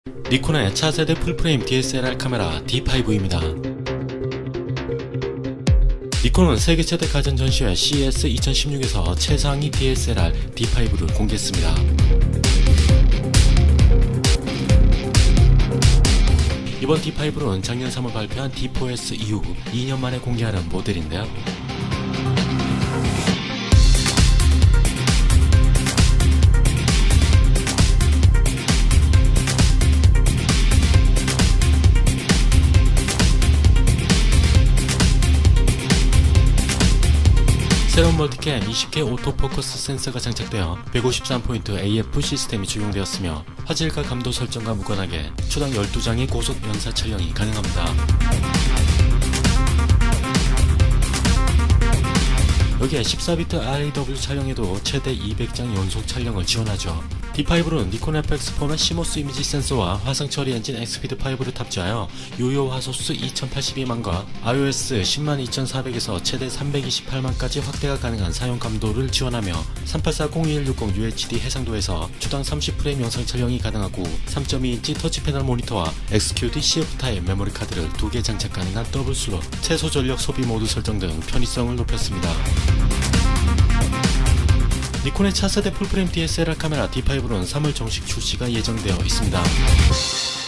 니콘의 차세대 풀프레임 DSLR 카메라 D5입니다. 니콘은 세계 최대 가전 전시회 CES 2016에서 최상위 DSLR D5를 공개했습니다. 이번 D5는 작년 3월 발표한 D4S 이후 2년 만에 공개하는 모델인데요. 새로운 멀티캠 20K 오토포커스 센서가 장착되어 153포인트 AF 시스템이 적용되었으며 화질과 감도 설정과 무관하게 초당 12장의 고속 연사 촬영이 가능합니다. 여기에 14비트 RAW 촬영에도 최대 200장 연속 촬영을 지원하죠. D5는 니콘 FX 포맷 시모스 이미지 센서와 화상 처리 엔진 엑스피드5를 탑재하여 유효 화소수 2082만과 iOS 102,400에서 최대 328만까지 확대가 가능한 사용 감도를 지원하며 384-0160 UHD 해상도에서 초당 30프레임 영상 촬영이 가능하고 3.2인치 터치 패널 모니터와 XQD CF 타입 메모리 카드를 2개 장착 가능한 더블 슬롯, 최소 전력 소비 모드 설정 등 편의성을 높였습니다. 니콘의 차세대 풀프레임 DSLR 카메라 D5는 3월 정식 출시가 예정되어 있습니다.